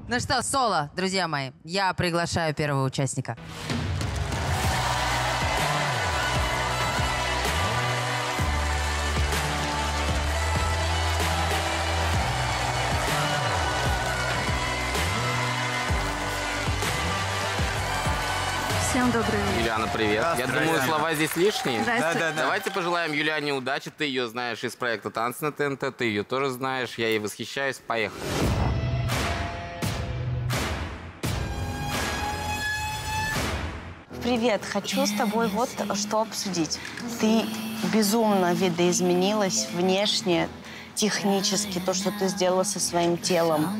Ну что, соло, друзья мои, я приглашаю первого участника. Всем добрый вечер. Юлиана, привет. Я думаю, слова здесь лишние. Здрасте. Давайте пожелаем Юлиане удачи. Ты ее знаешь из проекта «Танцы на ТНТ», ты ее тоже знаешь. Я ей восхищаюсь. Поехали. Привет, хочу с тобой вот что обсудить. Ты безумно видоизменилась внешне, технически, то, что ты сделала со своим телом.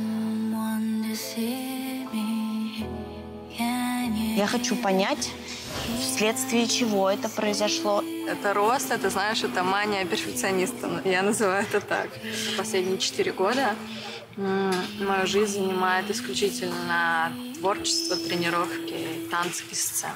Я хочу понять, вследствие чего это произошло. Это рост, это, знаешь, это мания перфекциониста. Я называю это так. Последние 4 года мою жизнь занимает исключительно творчество, тренировки, танцы и сцены.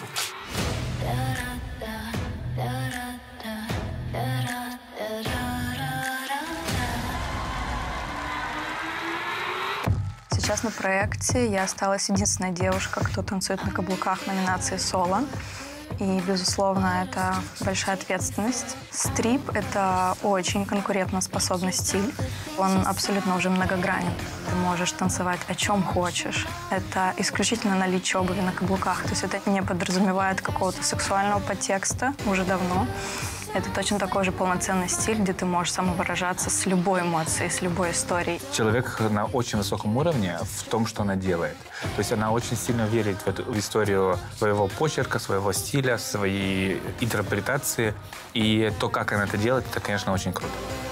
Сейчас на проекте я осталась единственная девушка, кто танцует на каблуках в номинации «Соло». И, безусловно, это большая ответственность. Стрип — это очень конкурентоспособный стиль. Он абсолютно уже многогранен. Ты можешь танцевать о чем хочешь. Это исключительно наличие обуви на каблуках. То есть это не подразумевает какого-то сексуального подтекста уже давно. Это точно такой же полноценный стиль, где ты можешь самовыражаться с любой эмоцией, с любой историей. Человек на очень высоком уровне в том, что она делает. То есть она очень сильно верит в историю своего почерка, своего стиля, своей интерпретации. И то, как она это делает, это, конечно, очень круто.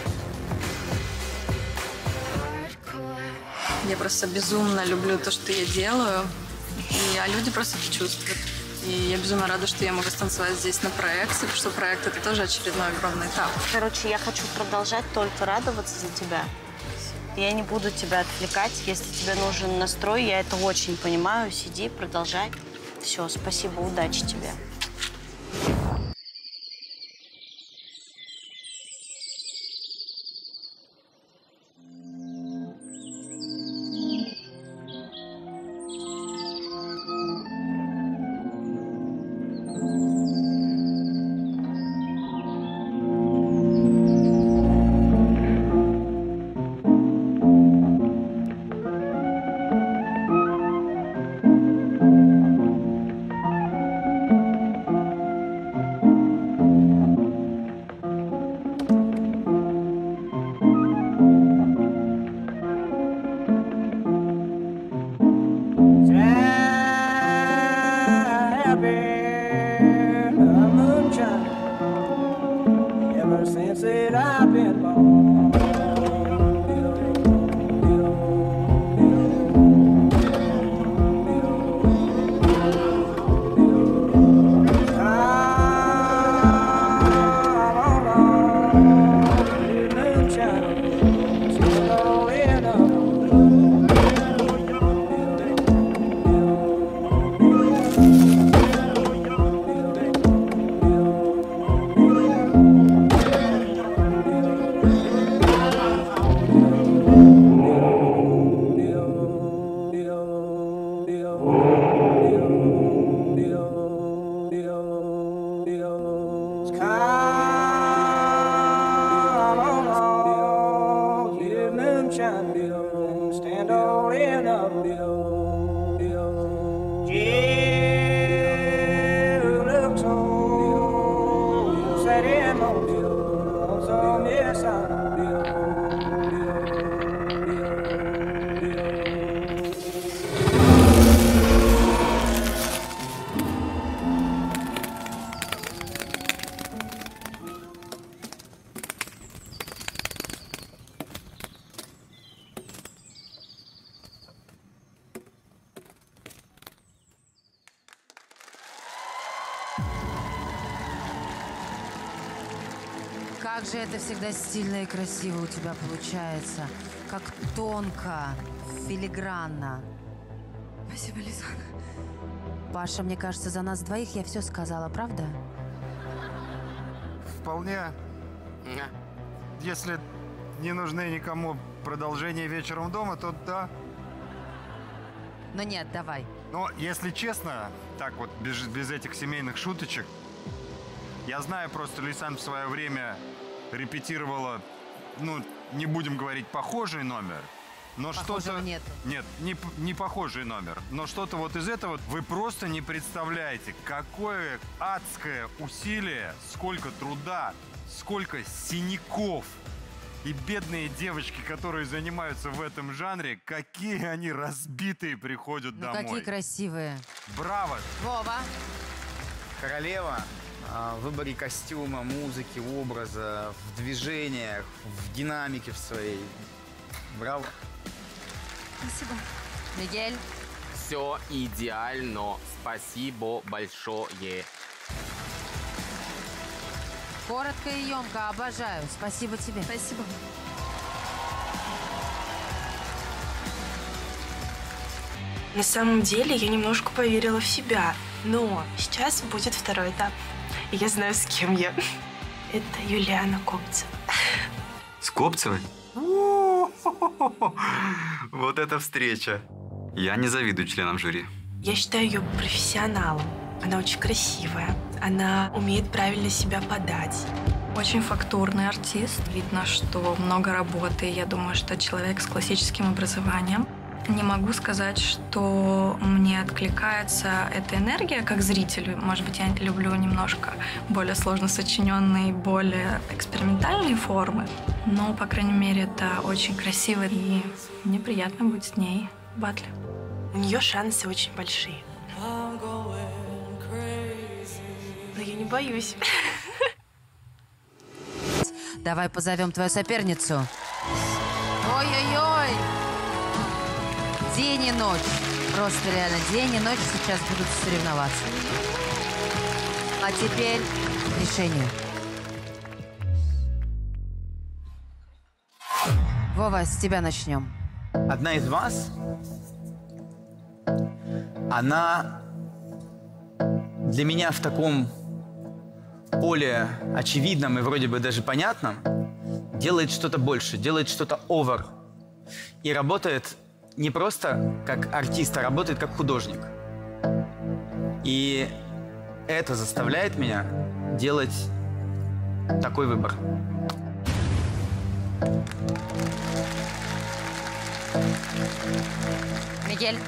Я просто безумно люблю то, что я делаю, а люди просто это чувствуют. И я безумно рада, что я могу станцевать здесь на проекте, потому что проект — это тоже очередной огромный этап. Короче, я хочу продолжать только радоваться за тебя. Я не буду тебя отвлекать. Если тебе нужен настрой, я это очень понимаю. Сиди, продолжай. Все, спасибо, удачи тебе. Как же это всегда стильно и красиво у тебя получается. Как тонко, филигранно. Спасибо, Лиза. Паша, мне кажется, за нас двоих я все сказала, правда? Вполне. Если не нужны никому продолжения вечером дома, то да. Но нет, давай. Но, если честно, так вот, без этих семейных шуточек, я знаю, просто Лейсан в свое время репетировала, ну, не будем говорить похожий номер, но Похожего что-то... нету. Нет, не похожий номер, но что-то вот из этого вы просто не представляете, какое адское усилие, сколько труда, сколько синяков. И бедные девочки, которые занимаются в этом жанре, какие они разбитые приходят домой. Какие красивые. Браво! Вова. Королева в выборе костюма, музыки, образа, в движениях, в динамике в своей. Браво. Спасибо. Мигель. Все идеально. Спасибо большое. Коротко и емко. Обожаю. Спасибо тебе. Спасибо. На самом деле я немножко поверила в себя, но сейчас будет второй этап. И я знаю, с кем я. Это Юлиана Копцева. С Копцевой? Вот эта встреча. Я не завидую членам жюри. Я считаю ее профессионалом. Она очень красивая. Она умеет правильно себя подать. Очень фактурный артист. Видно, что много работы. Я думаю, что человек с классическим образованием. Не могу сказать, что мне откликается эта энергия как зрителю. Может быть, я люблю немножко более сложно сочиненные, более экспериментальные формы. Но, по крайней мере, это очень красиво. И мне приятно быть с ней в батле. У нее шансы очень большие. Но я не боюсь. Давай позовем твою соперницу. Ой-ой-ой. День и ночь. Просто реально день и ночь сейчас будут соревноваться. А теперь решение. Вова, с тебя начнем. Одна из вас, она для меня в таком поле очевидном и вроде бы даже понятном делает что-то больше, делает что-то over. И работает не просто как артист, а работает как художник. И это заставляет меня делать такой выбор. Мигель.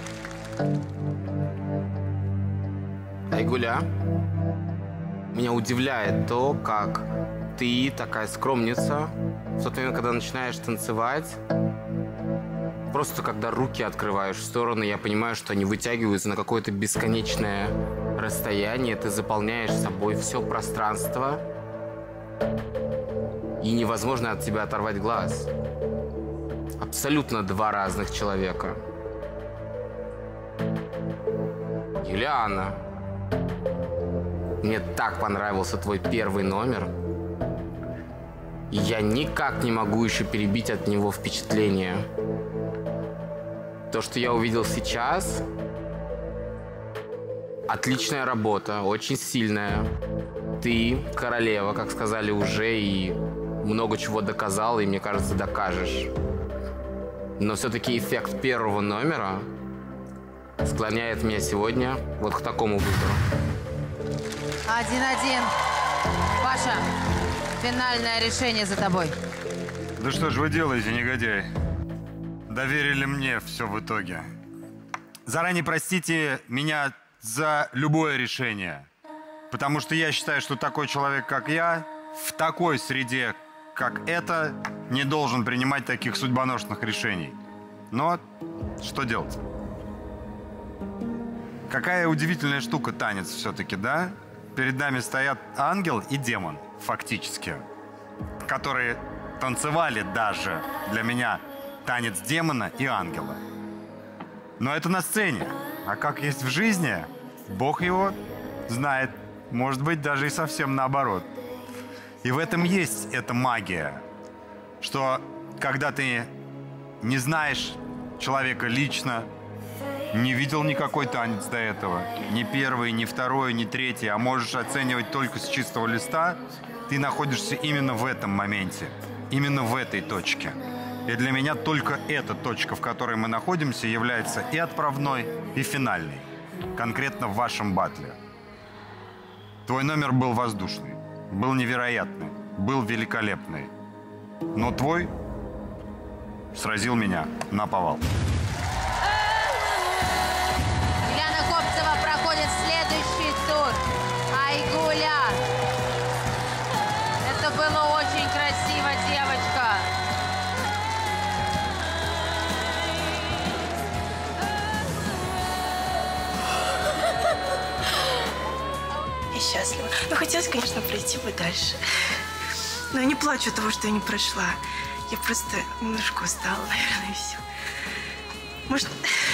Айгуля, меня удивляет то, как ты, такая скромница, в тот момент, когда начинаешь танцевать, просто когда руки открываешь в стороны, я понимаю, что они вытягиваются на какое-то бесконечное расстояние, ты заполняешь собой все пространство, и невозможно от тебя оторвать глаз. Абсолютно два разных человека. Юлиана, мне так понравился твой первый номер. И я никак не могу еще перебить от него впечатление. То, что я увидел сейчас, отличная работа, очень сильная. Ты королева, как сказали уже, и много чего доказала, и, мне кажется, докажешь. Но все-таки эффект первого номера склоняет меня сегодня вот к такому выбору. 1-1. Паша, финальное решение за тобой. Да что же вы делаете, негодяй? Доверили мне все в итоге. Заранее простите меня за любое решение. Потому что я считаю, что такой человек, как я, в такой среде, как эта, не должен принимать таких судьбоносных решений. Но что делать? Какая удивительная штука танец все-таки, да? Перед нами стоят ангел и демон, фактически, которые танцевали даже для меня танец демона и ангела. Но это на сцене. А как есть в жизни, Бог его знает. Может быть, даже и совсем наоборот. И в этом есть эта магия, что когда ты не знаешь человека лично, не видел никакой танец до этого, ни первый, ни второй, ни третий, а можешь оценивать только с чистого листа, ты находишься именно в этом моменте, именно в этой точке. И для меня только эта точка, в которой мы находимся, является и отправной, и финальной. Конкретно в вашем батле. Твой номер был воздушный, был невероятный, был великолепный. Но твой сразил меня наповал. Яна Копцева проходит в следующий тур. Айгуля. Это было очень красиво, девочка. Я счастлива. Но хотелось, конечно, пройти бы дальше. Но я не плачу от того, что я не прошла. Я просто немножко устала, наверное, и все. Может...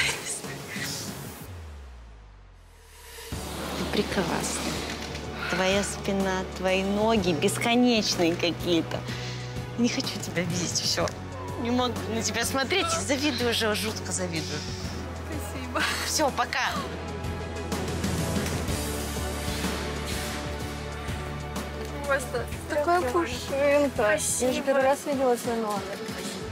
Ты прекрасна. Твоя спина, твои ноги бесконечные какие-то. Не хочу тебя видеть, все. Не могу на тебя смотреть, завидую уже, жутко завидую. Спасибо. Все, пока. Просто такая пушинка. Я же первый раз видела твой номер.